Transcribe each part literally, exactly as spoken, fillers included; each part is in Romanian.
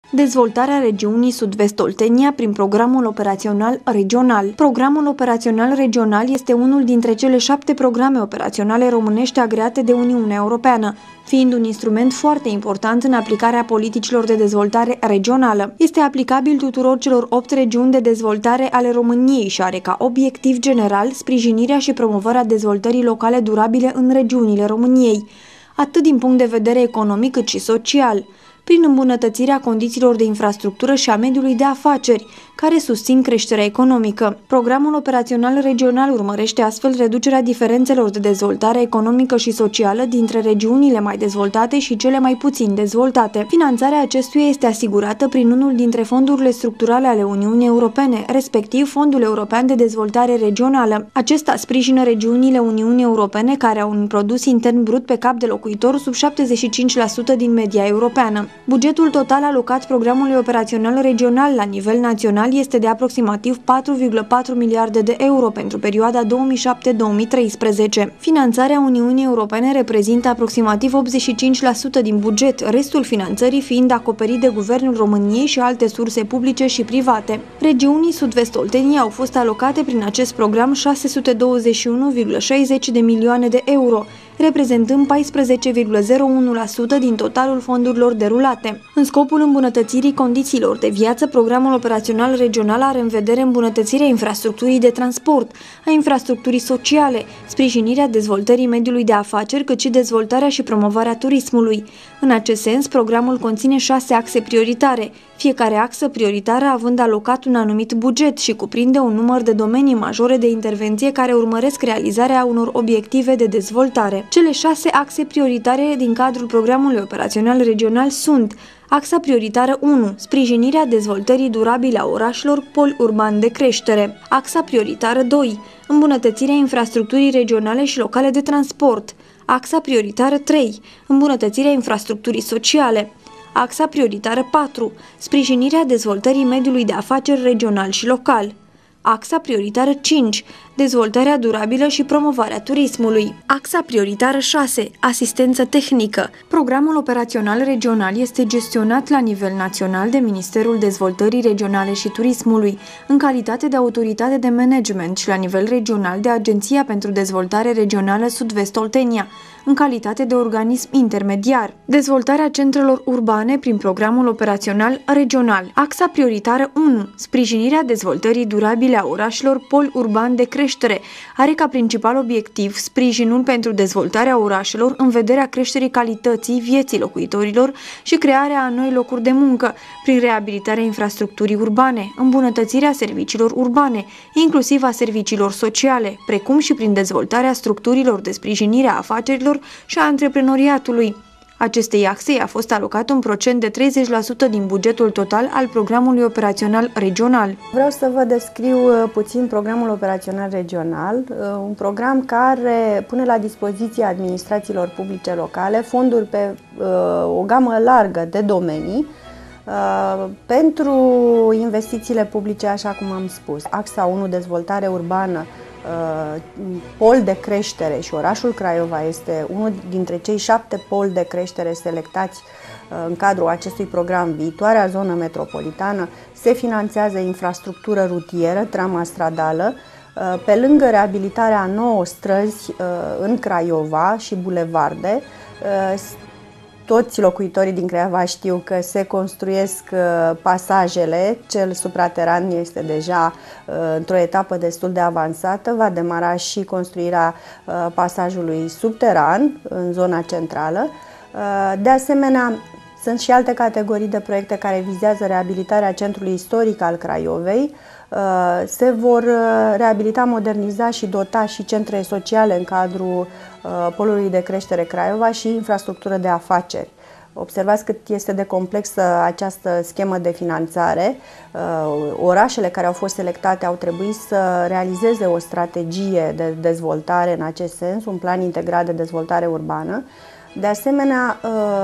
Dezvoltarea regiunii Sud-Vest Oltenia prin Programul Operațional Regional. Programul Operațional Regional este unul dintre cele șapte programe operaționale românești agreate de Uniunea Europeană, fiind un instrument foarte important în aplicarea politicilor de dezvoltare regională. Este aplicabil tuturor celor opt regiuni de dezvoltare ale României și are ca obiectiv general sprijinirea și promovarea dezvoltării locale durabile în regiunile României, atât din punct de vedere economic cât și social, prin îmbunătățirea condițiilor de infrastructură și a mediului de afaceri, care susțin creșterea economică. Programul operațional regional urmărește astfel reducerea diferențelor de dezvoltare economică și socială dintre regiunile mai dezvoltate și cele mai puțin dezvoltate. Finanțarea acestuia este asigurată prin unul dintre fondurile structurale ale Uniunii Europene, respectiv Fondul European de Dezvoltare Regională. Acesta sprijină regiunile Uniunii Europene care au un produs intern brut pe cap de locuitor sub șaptezeci și cinci la sută din media europeană. Bugetul total alocat programului operațional regional la nivel național este de aproximativ patru virgulă patru miliarde de euro pentru perioada două mii șapte - două mii treisprezece. Finanțarea Uniunii Europene reprezintă aproximativ optzeci și cinci la sută din buget, restul finanțării fiind acoperit de Guvernul României și alte surse publice și private. Regiunii Sud-Vest Oltenia au fost alocate prin acest program șase sute douăzeci și unu virgulă șaizeci de milioane de euro, reprezentând paisprezece virgulă zero unu la sută din totalul fondurilor derulate. În scopul îmbunătățirii condițiilor de viață, programul operațional regional are în vedere îmbunătățirea infrastructurii de transport, a infrastructurii sociale, sprijinirea dezvoltării mediului de afaceri, cât și dezvoltarea și promovarea turismului. În acest sens, programul conține șase axe prioritare, fiecare axă prioritară având alocat un anumit buget și cuprinde un număr de domenii majore de intervenție care urmăresc realizarea unor obiective de dezvoltare. Cele șase axe prioritare din cadrul programului operațional regional sunt: axa prioritară unu, sprijinirea dezvoltării durabile a orașelor pol urban de creștere; axa prioritară doi, îmbunătățirea infrastructurii regionale și locale de transport; axa prioritară trei, îmbunătățirea infrastructurii sociale; axa prioritară patru, sprijinirea dezvoltării mediului de afaceri regional și local; axa prioritară cinci, dezvoltarea durabilă și promovarea turismului; axa prioritară șase, asistență tehnică. Programul operațional regional este gestionat la nivel național de Ministerul Dezvoltării Regionale și Turismului, în calitate de autoritate de management, și la nivel regional de Agenția pentru Dezvoltare Regională Sud-Vest Oltenia, în calitate de organism intermediar. Dezvoltarea centrelor urbane prin programul operațional regional. Axa prioritară unu, sprijinirea dezvoltării durabile a orașelor pol urban de creștere, are ca principal obiectiv sprijinul pentru dezvoltarea orașelor în vederea creșterii calității vieții locuitorilor și crearea a noi locuri de muncă, prin reabilitarea infrastructurii urbane, îmbunătățirea serviciilor urbane, inclusiv a serviciilor sociale, precum și prin dezvoltarea structurilor de sprijinire a afacerilor și a antreprenoriatului. Acestei axe a fost alocat un procent de treizeci la sută din bugetul total al programului operațional regional. Vreau să vă descriu puțin programul operațional regional, un program care pune la dispoziția administrațiilor publice locale fonduri pe o gamă largă de domenii pentru investițiile publice, așa cum am spus. Axa unu, dezvoltare urbană, pol de creștere, și orașul Craiova este unul dintre cei șapte poli de creștere selectați în cadrul acestui program. Viitoarea zonă metropolitană, se finanțează infrastructură rutieră, trama stradală, pe lângă reabilitarea a nouă străzi în Craiova și bulevarde. Toți locuitorii din Craiova știu că se construiesc pasajele, cel suprateran este deja într-o etapă destul de avansată, va demara și construirea pasajului subteran în zona centrală. De asemenea, sunt și alte categorii de proiecte care vizează reabilitarea centrului istoric al Craiovei. Se vor reabilita, moderniza și dota și centre sociale în cadrul polului de creștere Craiova și infrastructură de afaceri. Observați cât este de complexă această schemă de finanțare. Orașele care au fost selectate au trebuit să realizeze o strategie de dezvoltare în acest sens, un plan integrat de dezvoltare urbană. De asemenea,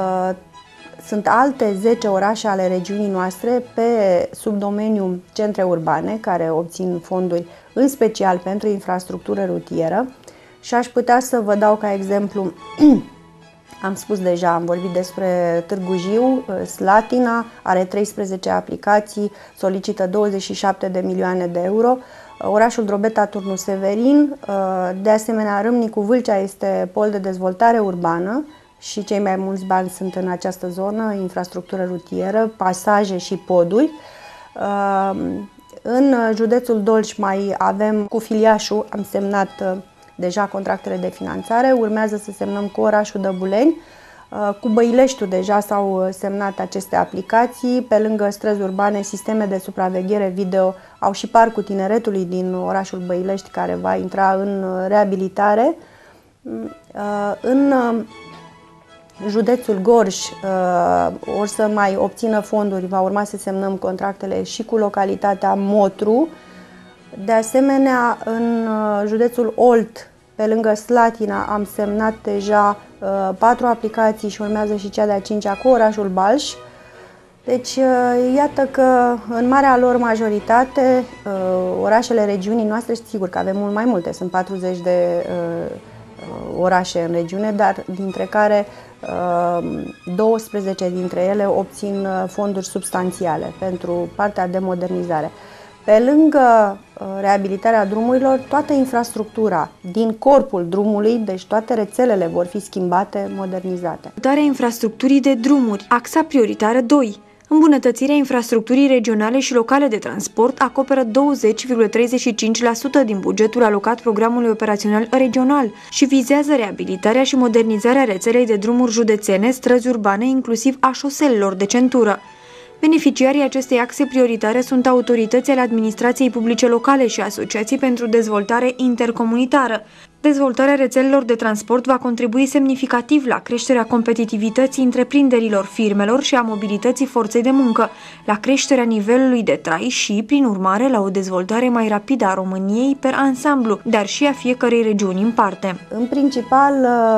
sunt alte zece orașe ale regiunii noastre pe subdomeniul centre urbane care obțin fonduri în special pentru infrastructură rutieră și aș putea să vă dau ca exemplu Am spus deja, am vorbit despre Târgu Jiu, Slatina are treisprezece aplicații, solicită douăzeci și șapte de milioane de euro. Orașul Drobeta Turnu Severin, de asemenea Râmnicu Vâlcea este pol de dezvoltare urbană și cei mai mulți bani sunt în această zonă, infrastructură rutieră, pasaje și poduri. În județul Dolj mai avem cu Filiașul, am semnat deja contractele de finanțare, urmează să semnăm cu orașul Dăbuleni. Cu Băileștiul deja s-au semnat aceste aplicații, pe lângă străzi urbane, sisteme de supraveghere video, au și Parcul Tineretului din orașul Băilești care va intra în reabilitare. În județul Gorj or să mai obțină fonduri, va urma să semnăm contractele și cu localitatea Motru. De asemenea, în județul Olt, pe lângă Slatina, am semnat deja uh, patru aplicații și urmează și cea de-a cincea cu orașul Balș. Deci, uh, iată că în marea lor majoritate, uh, orașele regiunii noastre, sigur că avem mult mai multe, sunt patruzeci de uh, orașe în regiune, dar dintre care uh, douăsprezece dintre ele obțin fonduri substanțiale pentru partea de modernizare. Pe lângă reabilitarea drumurilor, toată infrastructura din corpul drumului, deci toate rețelele vor fi schimbate, modernizate. Dezvoltarea infrastructurii de drumuri, axa prioritară doi. Îmbunătățirea infrastructurii regionale și locale de transport acoperă douăzeci virgulă treizeci și cinci la sută din bugetul alocat programului operațional regional și vizează reabilitarea și modernizarea rețelei de drumuri județene, străzi urbane, inclusiv a șoselelor de centură. Beneficiarii acestei axe prioritare sunt autorități ale administrației publice locale și asociații pentru dezvoltare intercomunitară. Dezvoltarea rețelelor de transport va contribui semnificativ la creșterea competitivității întreprinderilor, firmelor și a mobilității forței de muncă, la creșterea nivelului de trai și, prin urmare, la o dezvoltare mai rapidă a României per ansamblu, dar și a fiecărei regiuni în parte. În principal,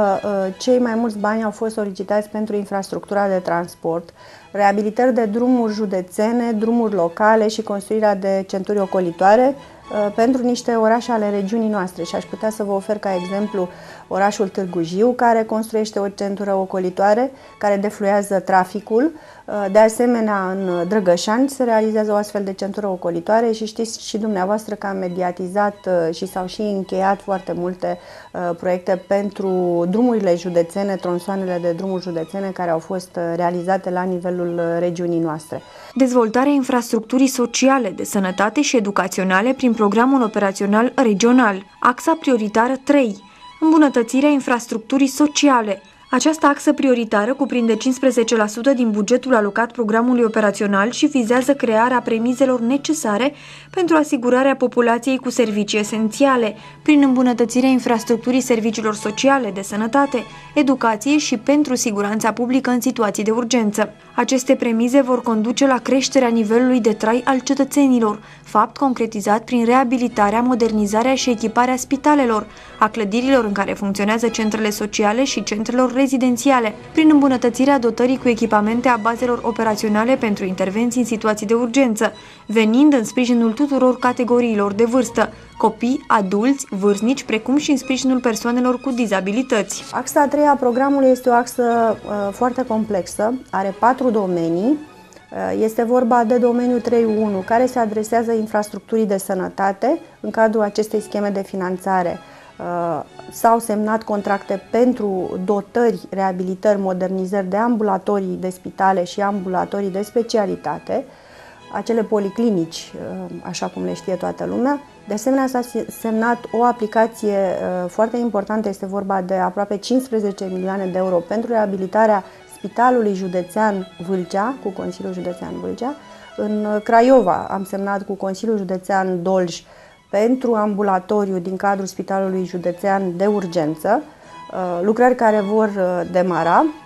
cei mai mulți bani au fost solicitați pentru infrastructura de transport, reabilitări de drumuri județene, drumuri locale și construirea de centuri ocolitoare pentru niște orașe ale regiunii noastre și aș putea să vă ofer ca exemplu orașul Târgu Jiu, care construiește o centură ocolitoare care defluează traficul. De asemenea, în Drăgășani se realizează o astfel de centură ocolitoare și știți și dumneavoastră că am mediatizat și s-au și încheiat foarte multe proiecte pentru drumurile județene, tronsoanele de drumuri județene care au fost realizate la nivelul regiunii noastre. Dezvoltarea infrastructurii sociale, de sănătate și educaționale prin programul operațional regional. Axa prioritară trei. Îmbunătățirea infrastructurii sociale. Această axă prioritară cuprinde cincisprezece la sută din bugetul alocat programului operațional și vizează crearea premizelor necesare pentru asigurarea populației cu servicii esențiale, prin îmbunătățirea infrastructurii serviciilor sociale, de sănătate, educație și pentru siguranța publică în situații de urgență. Aceste premize vor conduce la creșterea nivelului de trai al cetățenilor, fapt concretizat prin reabilitarea, modernizarea și echiparea spitalelor, a clădirilor în care funcționează centrele sociale și centrelor rezidențiale, prin îmbunătățirea dotării cu echipamente a bazelor operaționale pentru intervenții în situații de urgență, venind în sprijinul tuturor categoriilor de vârstă, copii, adulți, vârstnici, precum și în sprijinul persoanelor cu dizabilități. Axa a treia a programului este o axă uh, foarte complexă, are patru domenii. Uh, este vorba de domeniul trei punct unu, care se adresează infrastructurii de sănătate. În cadrul acestei scheme de finanțare uh, s-au semnat contracte pentru dotări, reabilitări, modernizări de ambulatorii de spitale și ambulatorii de specialitate, acele policlinici, așa cum le știe toată lumea. De asemenea, s-a semnat o aplicație foarte importantă, este vorba de aproape cincisprezece milioane de euro pentru reabilitarea Spitalului Județean Vâlcea, cu Consiliul Județean Vâlcea. În Craiova am semnat cu Consiliul Județean Dolj pentru ambulatoriu din cadrul Spitalului Județean de Urgență, lucrări care vor demara.